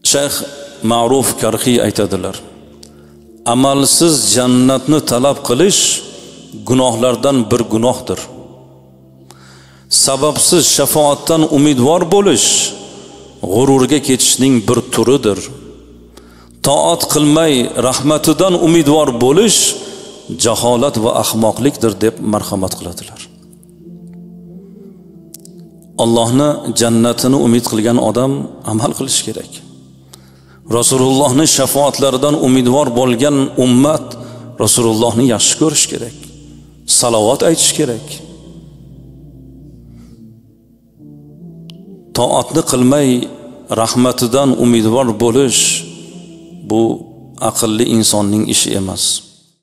Shayx Ma'ruf Karxiy aytadilar: amalsiz jannatni talab qilish gunohlardan bir gunohdir. Sababsiz shafoatdan umidvor bo'lish g'ururga ketishning bir turidir. Toat qilmay rahmatidan umidvor bo'lish jaholat va ahmoqlikdir deb marhamat qiladilar. Allohni jannatini umid qilgan odam amal qilish kerak. Rasulullohning shafaatlaridan umidvor bo'lgan ummat Rasulullohni yaxshi ko'rish kerak. Salovat aytish kerak. Toatni qilmay rahmatidan umidvor bo'lish bu aqlli insonning ishi emas.